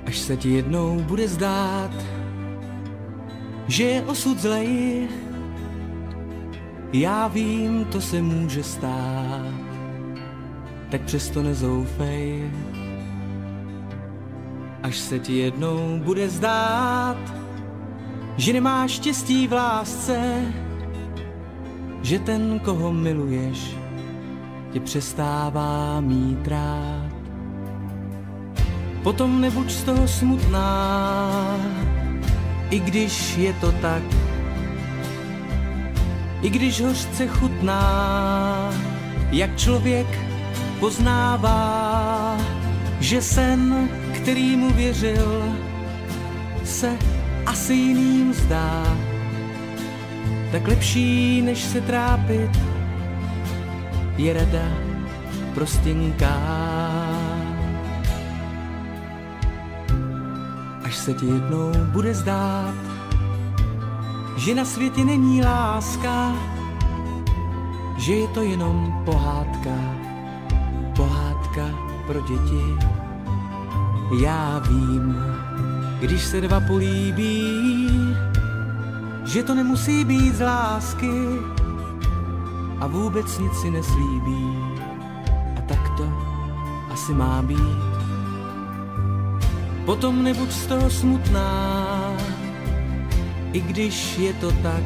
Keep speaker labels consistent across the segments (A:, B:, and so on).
A: Až se ti jednou bude zdát, že je osud zlej, já vím, to se může stát, tak přesto nezoufej. Až se ti jednou bude zdát, že nemáš štěstí v lásce, že ten, koho miluješ, tě přestává mít rád. Potom nebuď z toho smutná, i když je to tak, i když hořce chutná, jak člověk poznává, že sen, který mu věřil, se asi jiným zdá, tak lepší, než se trápit, je rada prostěnká. Až se ti jednou bude zdát, že na světě není láska, že je to jenom pohádka, pohádka pro děti. Já vím, když se dva políbí, že to nemusí být z lásky a vůbec nic si neslíbí. A tak to asi má být. Potom nebuď z toho smutná, i když je to tak,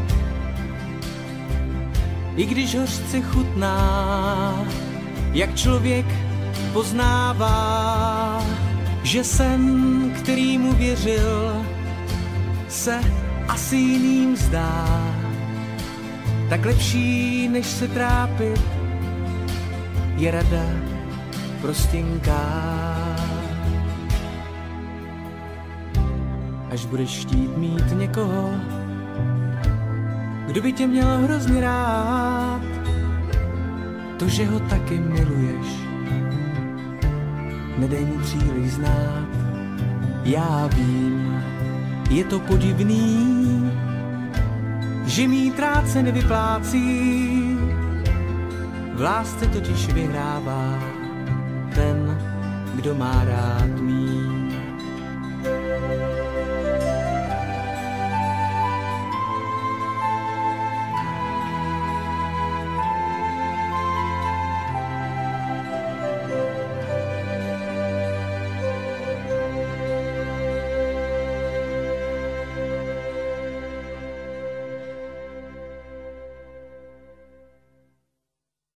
A: i když hořce chutná, jak člověk poznává, že sen, který mu věřil, se asi jiným zdá, tak lepší, než se trápit, je rada prostěnká. Až budeš chtít mít někoho, kdo by tě měl hrozně rád, to, že ho taky miluješ, nedej mu příliš znát. Já vím, je to podivný, že mít rád se nevyplácí, v lásce totiž vyhrává ten, kdo má rád mít.